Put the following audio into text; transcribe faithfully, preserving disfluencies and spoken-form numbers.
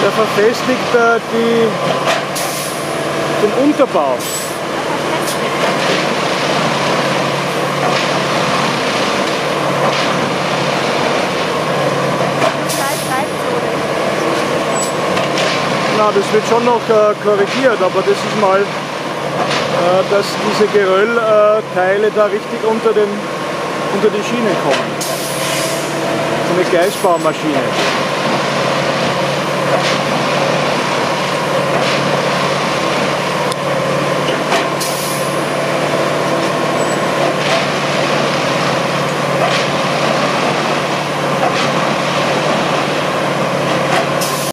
Der verfestigt äh, die, den Unterbau. Na, das wird schon noch äh, korrigiert, aber das ist mal, äh, dass diese Geröllteile da richtig unter, den, unter die Schienen kommen. So eine Gleisbaumaschine.